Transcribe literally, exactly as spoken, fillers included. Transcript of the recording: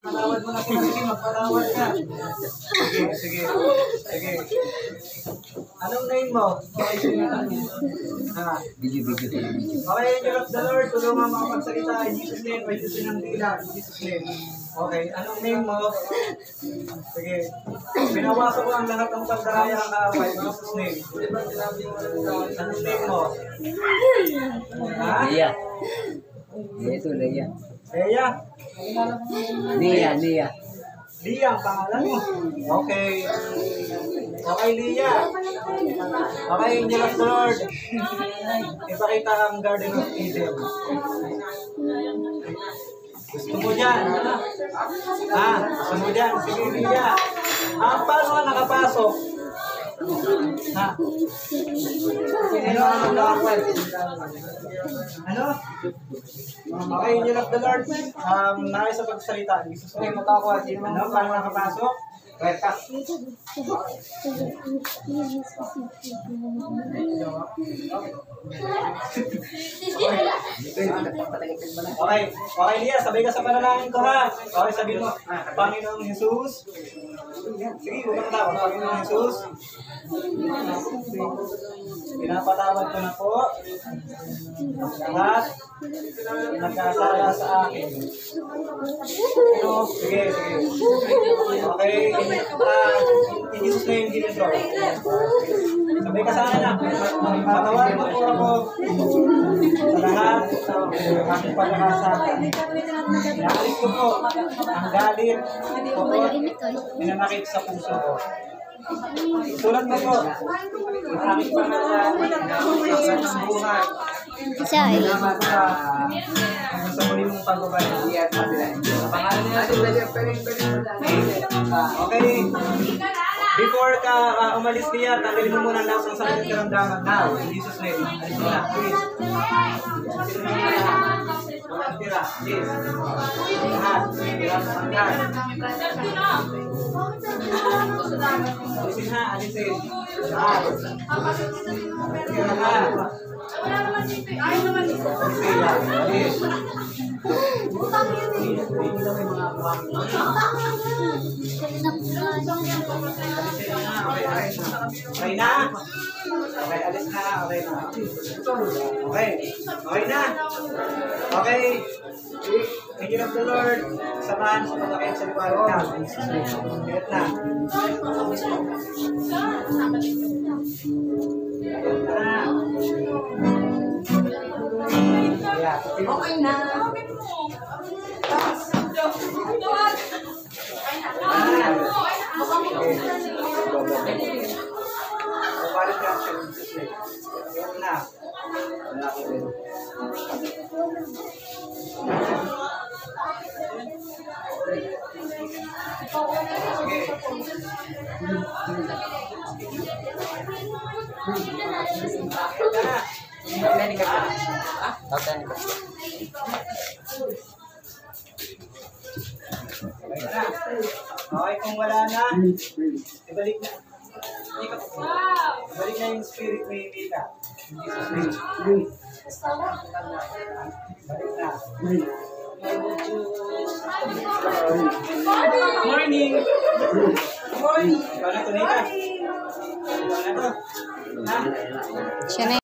Patawad mo na sila. Sige, magpatawad ka. Sige, sige. Sige. Anong name mo? Okay, sige. Ha? Video-video ko lang. Okay, Angel of the Lord, tulungan mga magsalita in Jesus' name, may susin ng dila in Jesus' name. Okay, anong name mo? Sige. Binawasa ko ang lahat ng pagdaraya ng kaaway in Jesus' name. Anong name mo? Ha? Nia. Ito, Nia. Leia? Nia, Nia. Lia ang pangalan mo. Okay. Okay, Lia. Okay, Angel of the Lord. Ipakita ang Garden of Eden. Gusto mo dyan? Ha? Gusto mo dyan? Sige, Lia. Ah, paano ka nakapasok? Ha? Ano ang nakapal? Ano? Okay, Angel of the Lord. Um, nais sa pagsalita. Jesus name, matakwa. Ano? Paano nakapasok? Reka. Okay. Okay, Lia. Sabay ka sa panalangin ko, ha? Okay, sabihin mo. Panginoong Jesus. Sige, huwag kang tawag. Panginoong Jesus. Pinapatawad ko na po lahat nagkasala sa akin. Pero, sige, sige. Okay, uh, in Jesus name, give it go. Sabay ka sa akin, patawarin mo po ako sa lahat sa aking pagkakasala. Naalis ko po ang galit o pinanakit sa puso ko. Sulat mo po ang aking pangalan sa buhay. Salamat sa sa muli mong pagbabalik. Pangalan niya okay. Before ka uh, umalis niya, tanggalin mo muna ang lahat ng sakit at karamdaman. Now, in Jesus' name. Alis mo na, please. Walang tira, please. Lahat, tira sa tanggal. Alisin ha, alisin. Lahat. Tira ha. Alisin ha, alis. Okay na? Okay, alis na. Okay na. Okay. Okay na. Okay. Angel of the Lord, samahan sa pagkakit sa liwanag na. Get na. Okay na. Balik ka sa Jesus name. Get na. Okay, kung wala na, ibalik na. Ibalik na yung spirit ni Mika. Balik na. Morning! Morning! Ikaw na to, Nika. Ikaw na to. Ha? Siya na